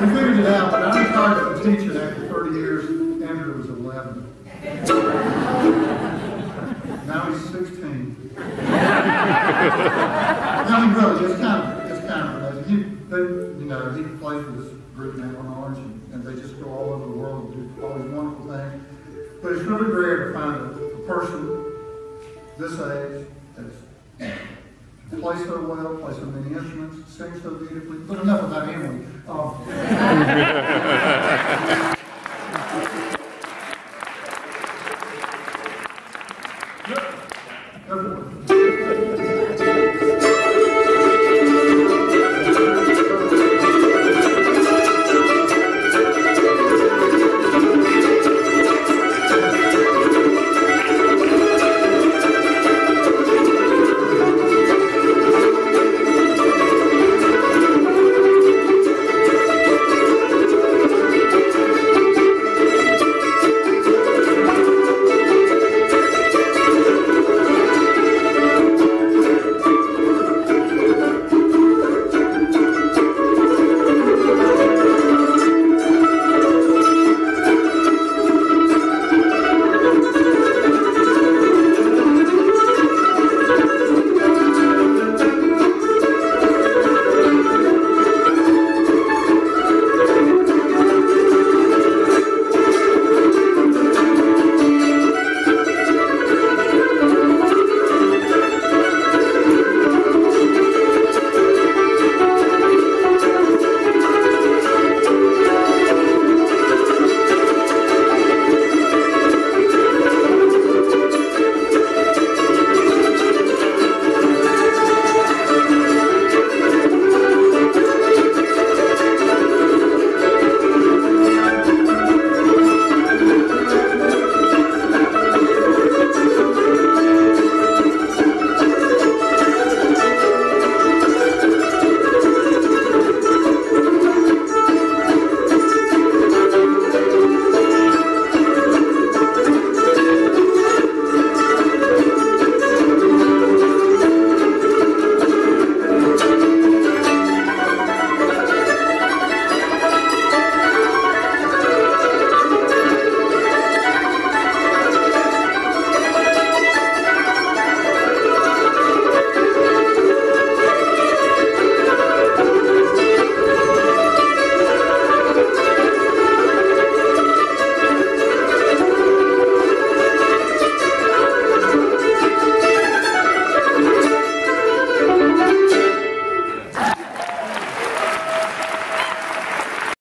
figured it out, but I retired from teaching after 30 years. Andrew was 11. Now he's 16. I mean, really, it's kind of amazing. He plays with this group in Illinois, and they just go all over the world and do all these wonderful things. But it's really rare to find a person this age that's plays so well, plays so many instruments, sings so beautifully. But enough about Emily.